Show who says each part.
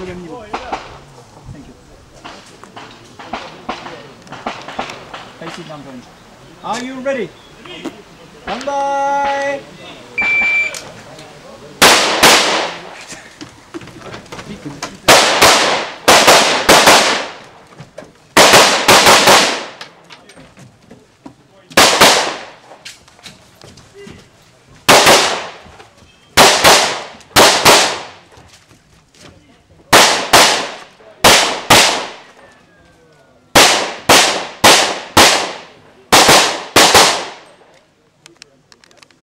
Speaker 1: le même niveau. Thank you. I sit down, Tony. Are you ready? Stand by! Pique.